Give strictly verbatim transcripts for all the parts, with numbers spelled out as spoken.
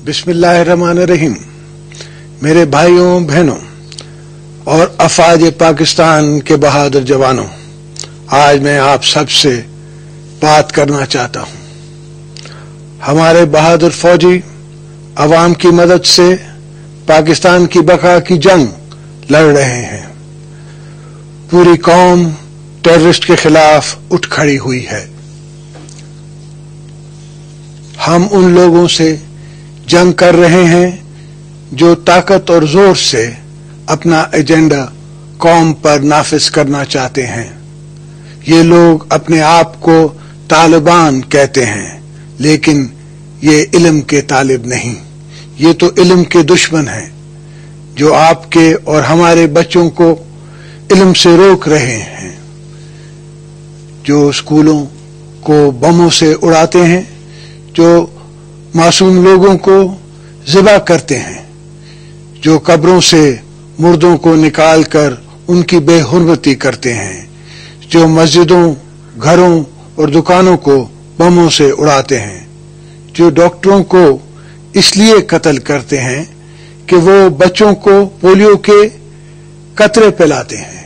बिस्मिल्लाहिर्रहमानिर्रहीम। मेरे भाइयों बहनों और अफवाज पाकिस्तान के बहादुर जवानों, आज मैं आप सबसे बात करना चाहता हूं। हमारे बहादुर फौजी अवाम की मदद से पाकिस्तान की बका की जंग लड़ रहे हैं। पूरी कौम टेररिस्ट के खिलाफ उठ खड़ी हुई है। हम उन लोगों से जंग कर रहे हैं जो ताकत और जोर से अपना एजेंडा कौम पर नाफिज करना चाहते हैं। ये लोग अपने आप को तालिबान कहते हैं, लेकिन ये इल्म के तालिब नहीं, ये तो इल्म के दुश्मन हैं जो आपके और हमारे बच्चों को इल्म से रोक रहे हैं, जो स्कूलों को बमों से उड़ाते हैं, जो मासूम लोगों को ज़िबा करते हैं, जो कब्रों से मुर्दों को निकालकर उनकी बेहुरमती करते हैं, जो मस्जिदों, घरों और दुकानों को बमों से उड़ाते हैं, जो डॉक्टरों को इसलिए कत्ल करते हैं कि वो बच्चों को पोलियो के कतरे पिलाते हैं।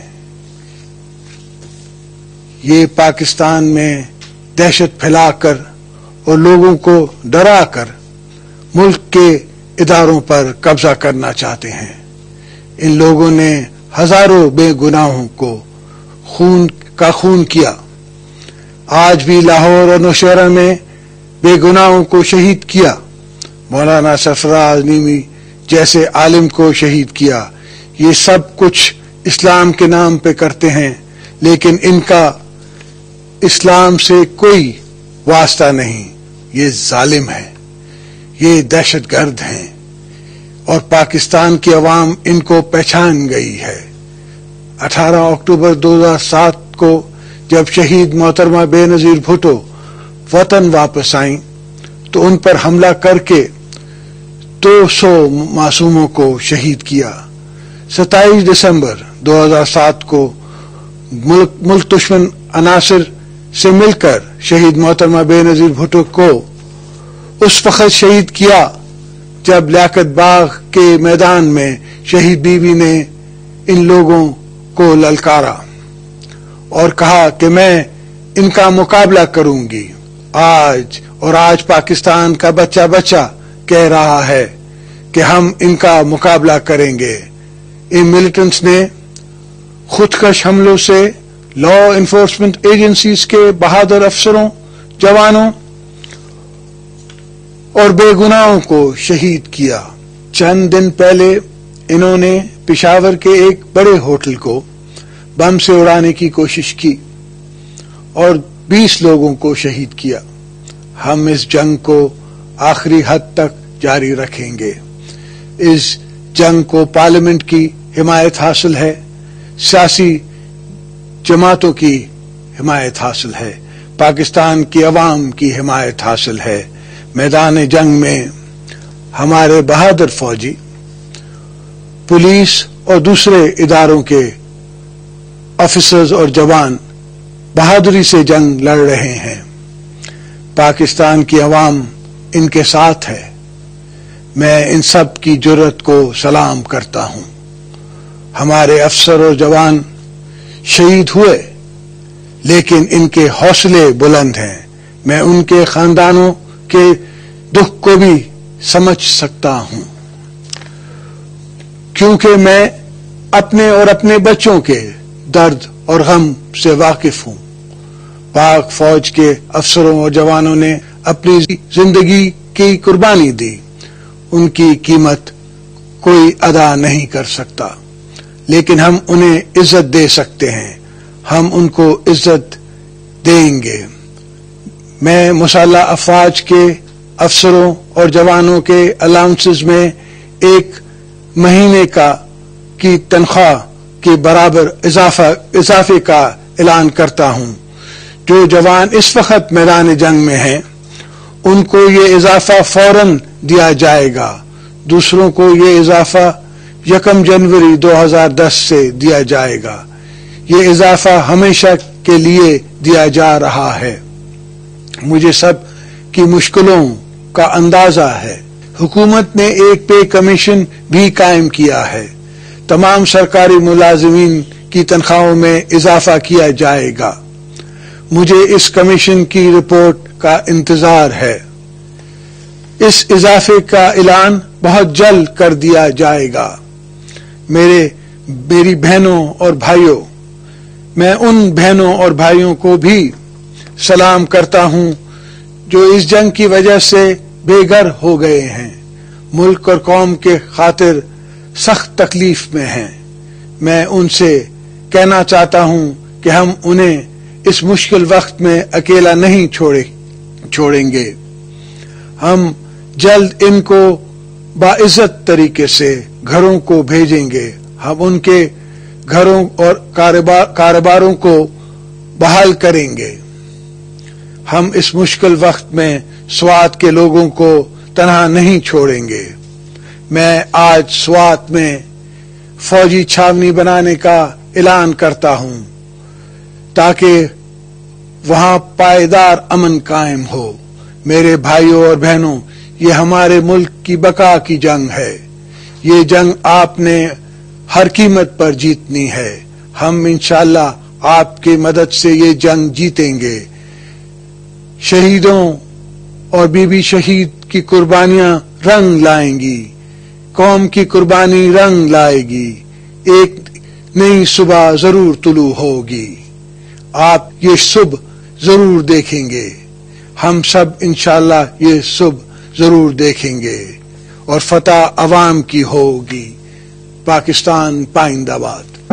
ये पाकिस्तान में दहशत फैलाकर और लोगों को डराकर मुल्क के इदारों पर कब्जा करना चाहते हैं। इन लोगों ने हजारों बेगुनाहों को खून का खून किया। आज भी लाहौर और नौशहरा में बेगुनाहों को शहीद किया। मौलाना सरफराज नीमी जैसे आलिम को शहीद किया। ये सब कुछ इस्लाम के नाम पे करते हैं, लेकिन इनका इस्लाम से कोई वास्ता नहीं। ये जालिम है, ये दहशतगर्द हैं और पाकिस्तान की अवाम इनको पहचान गई है। अठारह अक्टूबर दो हज़ार सात को जब शहीद मोहतरमा बेनजीर भुट्टो वतन वापस आईं तो उन पर हमला करके दो सौ मासूमों को शहीद किया। सत्ताईस दिसंबर दो हज़ार सात को मुल्क, मुल्क दुश्मन अनासिर से मिलकर शहीद मोहतरमा बेनजीर भुट्टो को उस वक्त शहीद किया जब लियाकत बाग के मैदान में शहीद बीवी ने इन लोगों को ललकारा और कहा कि मैं इनका मुकाबला करूंगी। आज और आज पाकिस्तान का बच्चा बच्चा कह रहा है कि हम इनका मुकाबला करेंगे। इन मिलिटेंट्स ने खुदकश हमलों से लॉ इन्फोर्समेंट एजेंसीज के बहादुर अफसरों, जवानों और बेगुनाहों को शहीद किया। चंद दिन पहले इन्होंने पेशावर के एक बड़े होटल को बम से उड़ाने की कोशिश की और बीस लोगों को शहीद किया। हम इस जंग को आखिरी हद तक जारी रखेंगे। इस जंग को पार्लियामेंट की हिमायत हासिल है, सियासी जमातों की हिमायत हासिल है, पाकिस्तान की अवाम की हिमायत हासिल है। मैदान जंग में हमारे बहादुर फौजी, पुलिस और दूसरे इदारों के ऑफिसर्स और जवान बहादुरी से जंग लड़ रहे हैं। पाकिस्तान की अवाम इनके साथ है। मैं इन सब की जुर्रत को सलाम करता हूं। हमारे अफसर और जवान शहीद हुए, लेकिन इनके हौसले बुलंद हैं। मैं उनके खानदानों के दुख को भी समझ सकता हूं, क्योंकि मैं अपने और अपने बच्चों के दर्द और गम से वाकिफ हूं। पाक फौज के अफसरों और जवानों ने अपनी जिंदगी की कुर्बानी दी। उनकी कीमत कोई अदा नहीं कर सकता, लेकिन हम उन्हें इज्जत दे सकते हैं। हम उनको इज्जत देंगे। मैं मुसल्लह अफवाज के अफसरों और जवानों के अलाउंसेस में एक महीने का की तनख्वाह के बराबर इजाफा इजाफे का ऐलान करता हूं। जो जवान इस वक्त मैदान जंग में हैं, उनको ये इजाफा फौरन दिया जाएगा। दूसरों को ये इजाफा यकम जनवरी दो हज़ार दस से दिया जाएगा। ये इजाफा हमेशा के लिए दिया जा रहा है। मुझे सब की मुश्किलों का अंदाजा है। حکومت نے ایک پے کمیشن بھی قائم کیا ہے. تمام سرکاری ملازمین کی تنخواہوں میں اضافہ کیا جائے گا. مجھے اس کمیشن کی رپورٹ کا انتظار ہے. اس اضافے کا اعلان بہت جلد کر دیا جائے گا. میرے میری بہنوں اور بھائیوں، میں ان بہنوں اور بھائیوں کو بھی سلام کرتا ہوں جو اس جنگ کی وجہ سے بے گھر ہو گئے ہیں، ملک اور قوم کے خاطر سخت تکلیف میں ہیں. میں ان سے کہنا چاہتا ہوں کہ ہم انہیں اس مشکل وقت میں اکیلا نہیں چھوڑے چھوڑیں گے. ہم جلد ان کو باعزت طریقے سے گھروں کو بھیجیں گے. ہم ان کے گھروں اور کاروباروں کو بحال کریں گے. ہم اس مشکل وقت میں سوات کے لوگوں کو تنہا نہیں چھوڑیں گے. میں آج سوات میں فوجی چھاونی بنانے کا اعلان کرتا ہوں تاکہ وہاں پائیدار امن قائم ہو. میرے بھائیوں اور بہنوں، یہ ہمارے ملک کی بقا کی جنگ ہے. یہ جنگ آپ نے ہر قیمت پر جیتنی ہے. ہم انشاءاللہ آپ کی مدد سے یہ جنگ جیتیں گے. شہیدوں اور بی بی شہید کی قربانیاں رنگ لائیں گی. قوم کی قربانی رنگ لائے گی. ایک نئی صبح ضرور طلوع ہوگی. آپ یہ صبح ضرور دیکھیں گے. ہم سب انشاءاللہ یہ صبح ضرور دیکھیں گے اور فتح عوام کی ہوگی. پاکستان پائندہ باد.